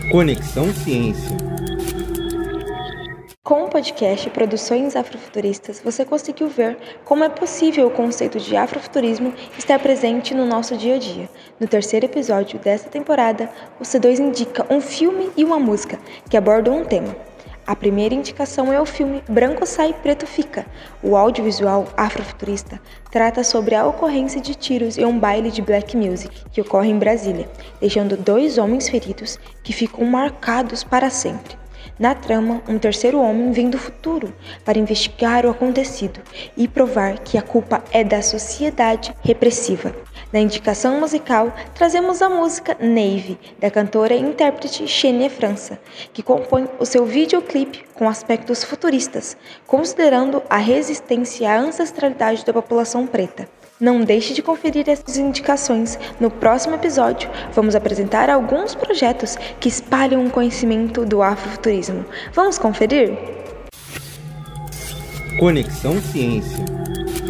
Conexão Ciência. Com o podcast Produções Afrofuturistas, você conseguiu ver como é possível o conceito de afrofuturismo estar presente no nosso dia a dia. No terceiro episódio desta temporada, o C2 indica um filme e uma música que abordam um tema. A primeira indicação é o filme Branco Sai, Preto Fica. O audiovisual afrofuturista trata sobre a ocorrência de tiros em um baile de black music que ocorre em Brasília, deixando 2 homens feridos que ficam marcados para sempre. Na trama, um terceiro homem vem do futuro para investigar o acontecido e provar que a culpa é da sociedade repressiva. Na indicação musical, trazemos a música Navy, da cantora e intérprete Xenia França, que compõe o seu videoclipe com aspectos futuristas, considerando a resistência e a ancestralidade da população preta. Não deixe de conferir essas indicações. No próximo episódio, vamos apresentar alguns projetos que espalham o conhecimento do afrofuturismo. Vamos conferir? Conexão Ciência.